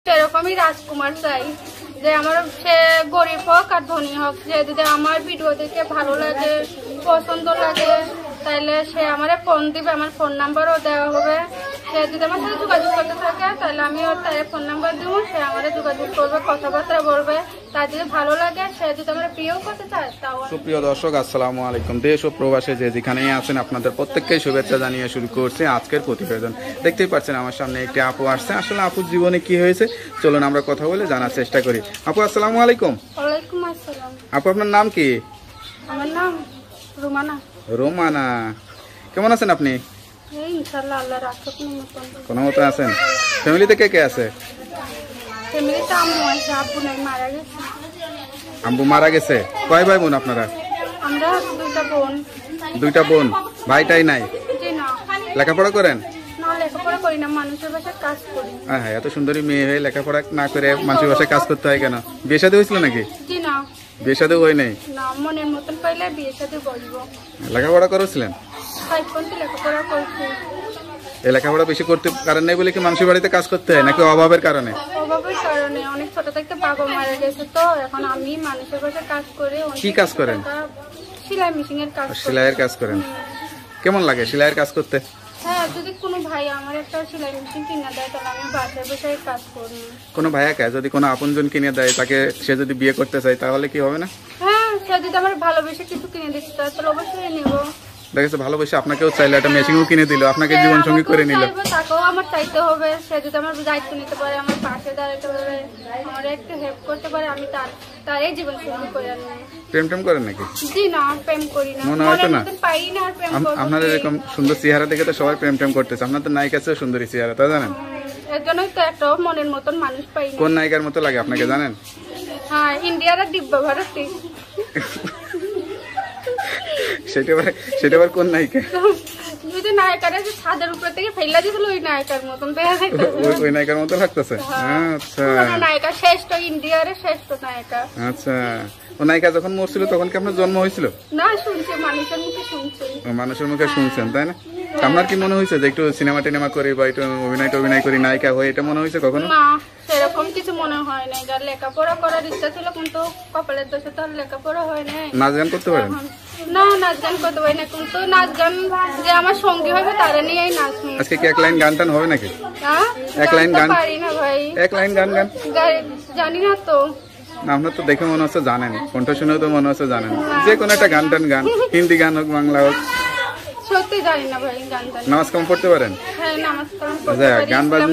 সেরকমই রাজকুমার চাই যে আমার সে গরিব হোক আর ধনী হোক, যে যদি আমার ভিডিও দেখে ভালো লাগে পছন্দ লাগে তাহলে সে আমার ফোন দিবে, আমার ফোন নাম্বারও দেওয়া হবে। সে যদি আমার সাথে যোগাযোগ করতে থাকে তাহলে আমি ওর তার ফোন নাম্বার দেবো, সে আমার যোগাযোগ করবে, কথাবার্তা বলবে। তার যদি ভালো লাগে সে যদি আমার প্রিয় করতে চায় তাও। সুপ্রিয় দর্শক, আসসালামু আলাইকুম। দেশ ও প্রবাসে যে যেখানেই আছেন আপনাদের প্রত্যেককেই শুভেচ্ছা জানিয়ে শুরু করছি আজকের প্রতিবেদন। দেখতেই পাচ্ছেন আমার সামনে একটি আপু আসছে। আসলে আপুর জীবনে কি হয়েছে চলুন আমরা কথা বলে জানার চেষ্টা করি। আপু আসসালামু আলাইকুম। ওয়ালাইকুম আসসালাম। আপু আপনার নাম কি? আমার নাম রুমানা। রোমানা, কেমন আছেন আপনি? ইনশাআল্লাহ আল্লাহর রাখছেন মতন কোনো মতো আছেন? ফ্যামিলিতে কে কে আছে? ফ্যামিলিতে আম্মু আছে, আব্বু নাই, মারা গেছে। আম্মু মারা গেছে। কয় ভাই বোন আপনারা? আমরা দুইটা বোন। দুইটা বোন, ভাইটাই নাই? জি না, লেখাপড়া করেন? না লেখাপড়া করি না, মানুষের বাসায় কাজ করি। হ্যাঁ, এত সুন্দরী মেয়ে হয়ে লেখাপড়া না করে মানুষের বাসায় কাজ করতে হয় কেন? বিয়ে শাদী হয়েছিল নাকি? জি না, বিয়ে শাদী হয় নাই? না মনের মতন পাইলে বিয়ের সাথে বসবো। লেখাপড়া করেছিলেন? 5 পর্যন্ত লেখাপড়া করছি। এই লেখাপড়া বেশি করতে কারণ নেই বলে কি মানুষের বাড়িতে কাজ করতে হয় নাকি অভাবের কারণে? অভাবের কারণে, অনেক ছোট থেকে বাবা মারা গেছে, তো এখন আমি মানুষের বাসায় কাজ করে। কি কাজ করেন? সেলাই মেশিন এর কাজ। সেলাইয়ের কাজ করেন? কেমন লাগে সেলাইয়ের কাজ করতে? হ্যাঁ, যদি কোনো ভাই আমার একটা সেলাই মেশিন কিনে দেয় তাহলে আমি বাসায় বসে কাজ করি। কোনো ভাইয়াকে যদি কোনো আপনজন কিনে দেয়, তাকে সে যদি বিয়ে করতে চায় তাহলে কি হবে না? হ্যাঁ, সে যদি আমার ভালোবেসে কিছু কিনে দিতে চায় তাহলে অবশ্যই নেবো। দেখেছে ভালোবেসে আপনাকেও চাইলে একটা মেশিনও কিনে দিল, আপনাকে জীবন সঙ্গী করে নিল। তাকেও আমার চাইতে হবে, সে যদি আমার দায়িত্ব নিতে পারে, আমার পাশে দাঁড়াতে পারে, আমার একটু হেল্প করতে পারে, আমি তারই জীবন সঙ্গী করে নেব। প্রেম টেম করেন নাকি? জি না, প্রেম করি না, মনে হয় তো না। পাই না আর প্রেম করব। আপনার এরকম সুন্দর চেহারা দেখে তো সবাই প্রেম টেম করতেছে। আপনার তো নায়িকা আছে সুন্দরী চেহারা, তা জানেন? এর জন্যই তো একটা মনের মতন মানুষ পাই না। কোন নায়িকার মতো লাগে আপনাকে জানেন? হ্যাঁ, ইন্ডিয়ার দিব্যা ভারতী। সেটা আবার কোন নায়িকা? যদি নায়িকার ছাদের উপর থেকে ফেলা দিয়েছিল ওই নায়িকার মতন দেখা যাইতেছে। ওই নায়িকার মতো লাগতেছে? আচ্ছা, নায়িকা শ্রেষ্ঠ, ইন্ডিয়ার শ্রেষ্ঠ নায়িকা। আচ্ছা, ও নায়িকা যখন মরছিল তখন কি আপনার জন্ম হয়েছিল? না, শুনছি, মানুষের মুখে শুনছি। মানুষের মুখে শুনছেন তাই না? আপনার কি মনে হয়েছে যে একটু সিনেমা টিনেমা করি বা একটু অভিনয় করি নায়িকা হয়ে, এটা মনে হয়েছে কখনো? না, সেরকম কিছু মনে হয় নাই। যার লেখাপড়া করার ইচ্ছা ছিল কিন্তু কপালের দোষে তো লেখাপড়া হয় নাই। নাচ গান করতে পারেন? না, নাচ গান করতে পারি না, কিন্তু নাচ গান যে আমার সঙ্গী হবে তারা নিয়েই নাচ। আজকে কি এক লাইন গান টান হবে নাকি? এক লাইন গান পারি না ভাই, এক লাইন গান জানি না তো। আপনার তো দেখে মনে হচ্ছে জানেন, কণ্ঠ শুনেও তো মনে হচ্ছে জানেন। যে কোনো একটা গান টান গান, হিন্দি গান হোক বাংলা হোক। সত্যি জানি না ভাই গান টান। নামাজ কালাম পড়তে পারেন? হ্যাঁ, নামাজ কালাম পড়তে পারি।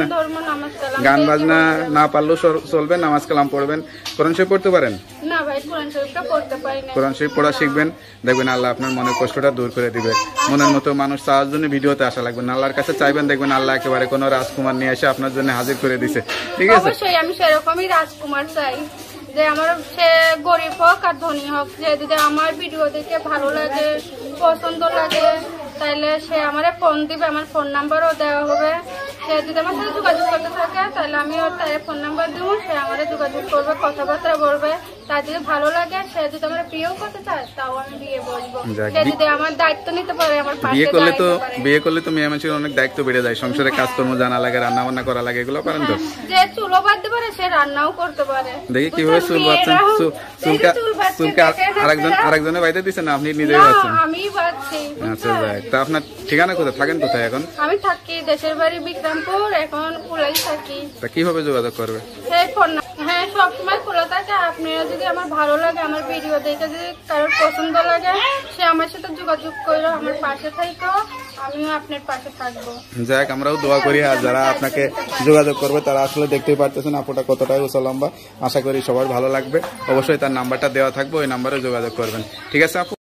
গান বাজনা না পারলেও চলবে, নামাজ কালাম পড়বেন। কোরআন শরীফ পড়তে পারেন? না ভাই, কোরআন শরীফটা পড়তে পারি না। কোরআন শরীফ পড়া শিখবেন, দেখবেন আল্লাহ আপনার মনের কষ্টটা দূর করে দিবে। মনের মতো মানুষ চাওয়ার জন্য ভিডিওতে আসা লাগবে না, আল্লাহর কাছে চাইবেন, দেখবেন আল্লাহ একেবারে কোনো রাজকুমার নিয়ে এসে আপনার জন্য হাজির করে দিছে। ঠিক আছে? অবশ্যই আমি সেরকমই রাজকুমার চাই যে আমার সে গরিব হোক আর ধনী হোক, যে যদি আমার ভিডিও দেখে ভালো লাগে পছন্দ লাগে তাহলে সে আমার ফোন দিবে, আমার ফোন নাম্বারও দেওয়া হবে। সে যদি আমার সাথে যোগাযোগ করতে থাকে তাহলে আমি ওর তার ফোন নাম্বার দেবো, সে আমার যোগাযোগ করবে, কথাবার্তা বলবে। তার যদি ভালো লাগে সে যদি আমার প্রিয় করতে চায় তাও আমি বিয়ে বলবো। সে যদি আমার দায়িত্ব নিতে পারে, আমার বিয়ে করলে তো মেয়ে মানুষের অনেক দায়িত্ব বেড়ে যায়। সংসারে কাজকর্ম জানা লাগে, রান্না বান্না করা লাগে, এগুলো পারেন তো? যে চুলো বাঁধতে পারে সে রান্নাও করতে পারে। দেখি কিভাবে চুল বাঁধছেন। চুলকে আরেকজনে বাইতে দিচ্ছেন না, আপনি নিজেই বাঁধছেন? আমি বাঁধছি। আচ্ছা, যাক। তা আপনার ঠিকানা কোথায়, থাকেন কোথায় এখন? আমি থাকি দেশের বাড়ি বিক্রমপুর, এখন কুলাই থাকি। তা কিভাবে যোগাযোগ করবে? হ্যাঁ, সবসময় খোলা থাকে। আপনারা যদি আমার ভালো লাগে, আমার ভিডিও দেখে যদি কারোর পছন্দ লাগে সে আমার সাথে যোগাযোগ করে আমার পাশে থাকো, আমিও আপনার পাশে থাকবো। যাক, আমরাও দোয়া করি। আর যারা আপনাকে যোগাযোগ করবে তারা আসলে দেখতেই পারতেছেন আপুটা কতটাই উঁচা লম্বা। আশা করি সবার ভালো লাগবে। অবশ্যই তার নাম্বারটা দেওয়া থাকবে, ওই নাম্বারে যোগাযোগ করবেন। ঠিক আছে আপু?